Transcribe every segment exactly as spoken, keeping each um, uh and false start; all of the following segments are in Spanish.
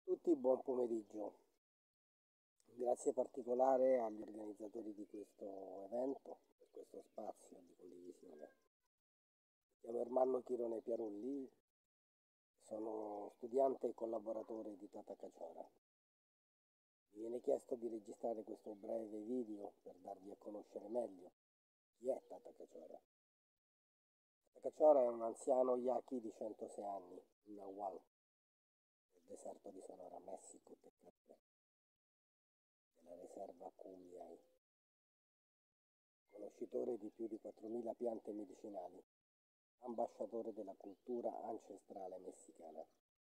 Tutti, buon pomeriggio. Grazie particolare agli organizzatori di questo evento, per questo spazio di condivisione. Mi chiamo Ermanno Chirone Piarulli, sono studiante e collaboratore di Tata Caciora. Mi viene chiesto di registrare questo breve video per darvi a conoscere meglio chi è Tata Caciora. Tata Caciora è un anziano yaqui di centosei anni, un Nahual, nel deserto di Sonora, Messico, Tecate, della riserva Kumeyaay, conoscitore di più di quattromila piante medicinali, ambasciatore della cultura ancestrale messicana,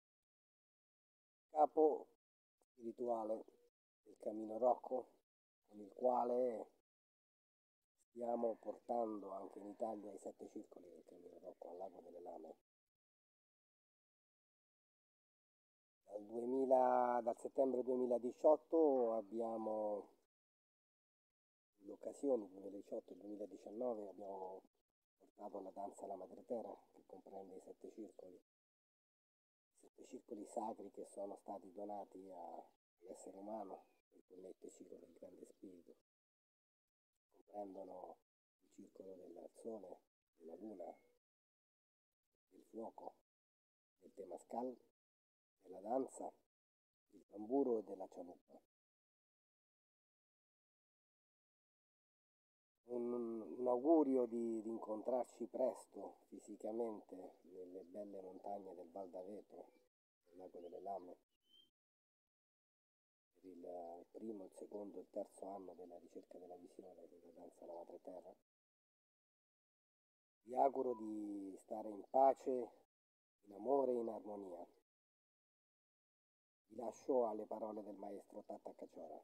capo spirituale del Camino Rocco, con il quale stiamo portando anche in Italia i sette circoli del Camino Rocco al Lago delle Lame. Dal, duemila, dal settembre duemiladiciotto abbiamo l'occasione, duemiladiciotto e duemiladiciannove, abbiamo portato la danza alla madreterra, che comprende i sette circoli, sette circoli sacri che sono stati donati all'essere umano per connettersi con il grande spirito. Comprendono il circolo del sole, della luna, del fuoco, del temascal, della danza, del tamburo e della cialuppa. Un, un augurio di, di incontrarci presto fisicamente nelle belle montagne del Val d'Aveto, del Lago delle Lame, per il primo, il secondo e il terzo anno della ricerca della visione della danza alla madreterra. Vi auguro di stare in pace, in amore e in armonia. Vi lascio alle parole del maestro Tata Caciora.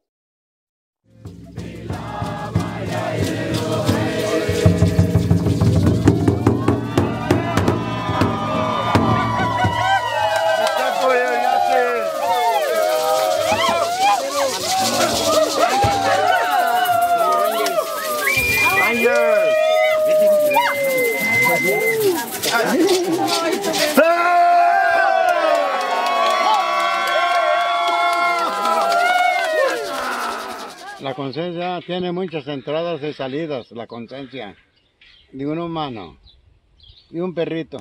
La conciencia tiene muchas entradas y salidas, la conciencia de un humano y un perrito.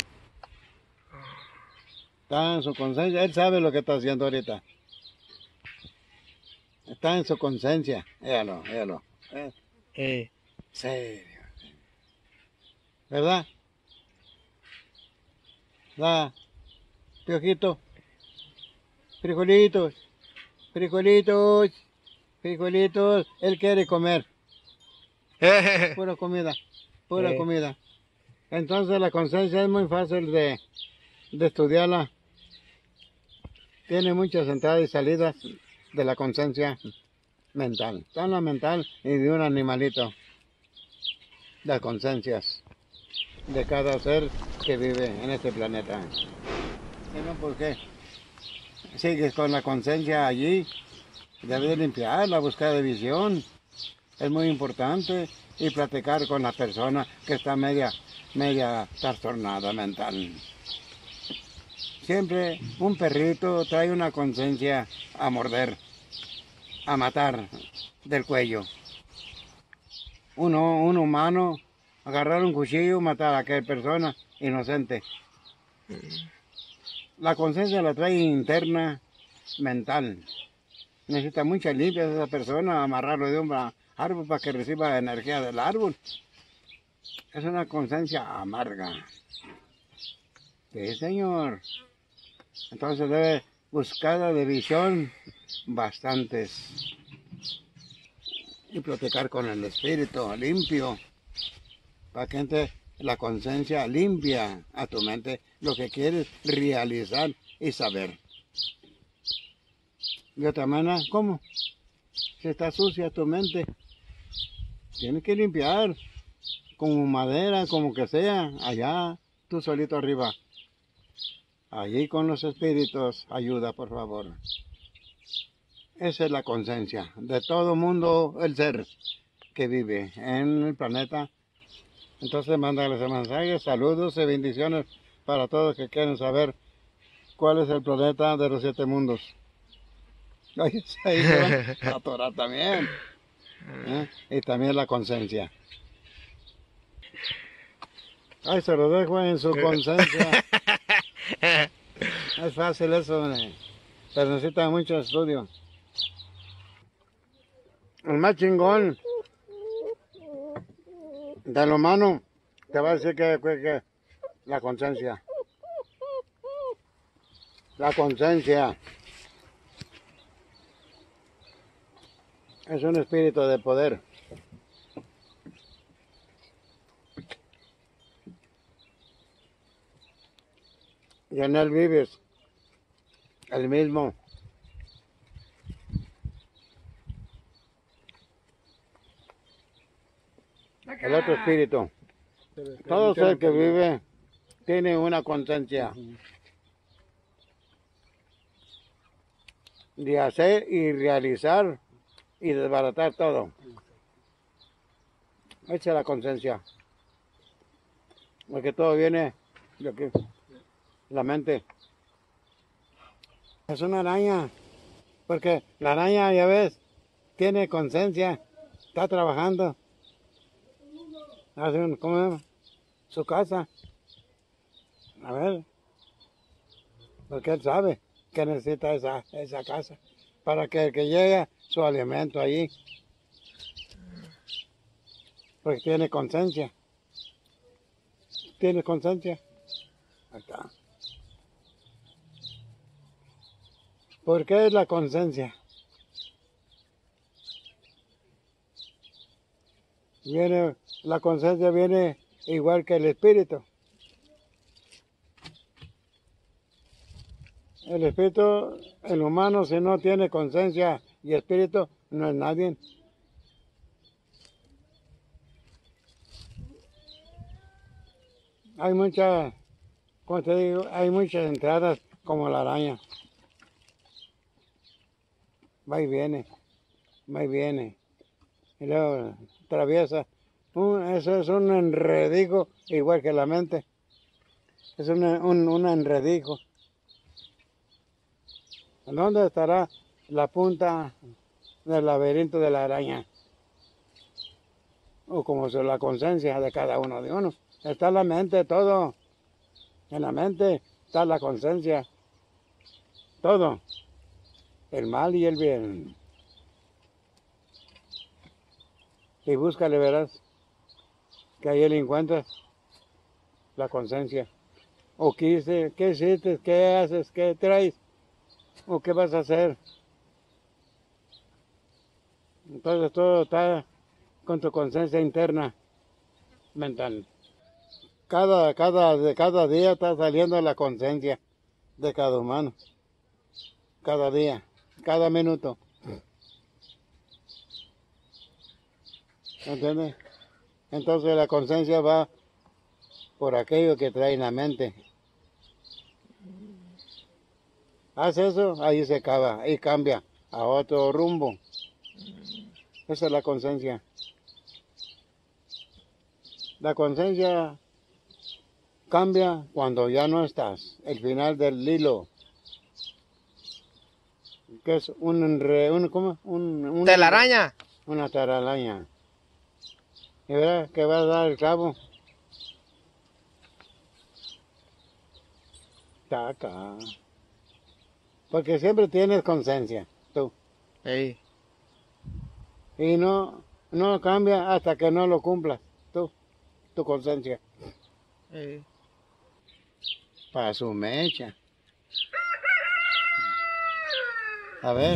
Está en su conciencia, él sabe lo que está haciendo ahorita. Está en su conciencia, véalo, véalo. Eh, eh, serio. ¿Verdad? ¿Verdad? Piojito. Frijolitos. Frijolitos. Frijolitos. Él quiere comer. Pura comida. Pura Eh. comida. Entonces la conciencia es muy fácil de, de estudiarla. Tiene muchas entradas y salidas de la conciencia mental. Está en la mental y de un animalito. Las conciencias de cada ser que vive en este planeta. ¿Y no por qué? Sigues con la conciencia allí, debes limpiarla, buscar de visión. Es muy importante. Y platicar con la persona que está media, media trastornada mental. Siempre un perrito trae una conciencia a morder, a matar del cuello. Uno, un humano, agarrar un cuchillo, matar a aquella persona inocente. La conciencia la trae interna, mental. Necesita mucha limpia esa persona, amarrarlo de un árbol para que reciba energía del árbol. Es una conciencia amarga. Sí, señor. Entonces debe buscar de visión bastantes. Y platicar con el espíritu limpio. Para que entre la conciencia limpia a tu mente lo que quieres realizar y saber. De otra manera, ¿cómo? Si está sucia tu mente, tienes que limpiar. Como madera, como que sea, allá, tú solito arriba. Allí con los espíritus, ayuda por favor. Esa es la conciencia de todo mundo, el ser que vive en el planeta. Entonces mándales mensajes, saludos y bendiciones para todos que quieren saber cuál es el planeta de los siete mundos. Oye, ahí se va la Torah también. ¿Eh? Y también la conciencia. Ay, se lo dejo en su conciencia. Es fácil eso, eh, pero necesita mucho estudio. El más chingón del humano te va a decir que, que, que la conciencia. La conciencia es un espíritu de poder. Y en él vives el mismo. El otro espíritu. Todo ser que vive tiene una conciencia de hacer y realizar y desbaratar todo. Esa es la conciencia. Porque todo viene de aquí. La mente. Es una araña. Porque la araña, ya ves, tiene conciencia. Está trabajando. Hace un, ¿cómo se llama? Su casa. A ver. Porque él sabe que necesita esa, esa casa. Para que, que llegue su alimento allí. Porque tiene conciencia. ¿Tiene conciencia? Acá. ¿Por qué es la conciencia? Viene, la conciencia viene igual que el espíritu. El espíritu, el humano, si no tiene conciencia y espíritu, no es nadie. Hay muchas, como te digo, hay muchas entradas como la araña. Va y viene, va y viene. Y luego atraviesa. Un, eso es un enredijo igual que la mente. Es un, un, un enredijo. ¿En dónde estará la punta del laberinto de la araña? O como es la conciencia de cada uno de uno. Está la mente, todo. En la mente está la conciencia. Todo. El mal y el bien. Y búscale, verás, que ahí le encuentras la conciencia. O qué hiciste, qué hiciste, qué haces, qué traes, o qué vas a hacer. Entonces todo está con tu conciencia interna, mental. Cada, cada, de cada día está saliendo la conciencia de cada humano. Cada día. Cada minuto. ¿Entiendes? Entonces la conciencia va por aquello que trae en la mente. Hace eso, ahí se acaba, ahí cambia a otro rumbo. Esa es la conciencia. La conciencia cambia cuando ya no estás. El final del hilo. Que es un, enre, un, ¿cómo? un, un telaraña. Una telaraña. Y verás que va a dar el clavo. Está acá. Porque siempre tienes conciencia, tú. Hey. Y no, no cambia hasta que no lo cumplas, tú, tu conciencia. Hey. Para su mecha. A ver.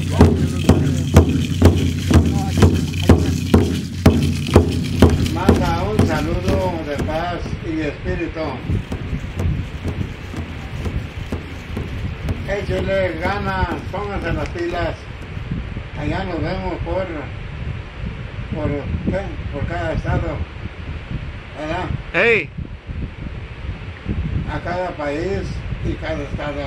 Manda un saludo de paz y espíritu. Échale ganas, pónganse las pilas. Allá nos vemos por, por, ¿qué? por cada estado. ¿Verdad? Hey. A cada país y cada estado.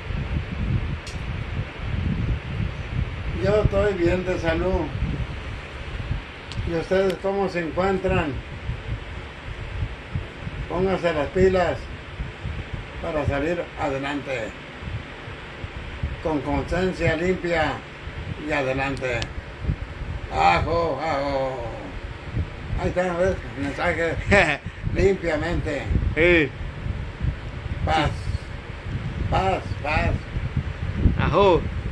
Yo estoy bien de salud. ¿Y ustedes cómo se encuentran? Pónganse las pilas para salir adelante. con conciencia limpia y adelante. Ajo, ajo. Ahí está, ¿ves? Mensaje limpiamente. Sí. Paz, paz, paz. Ajú.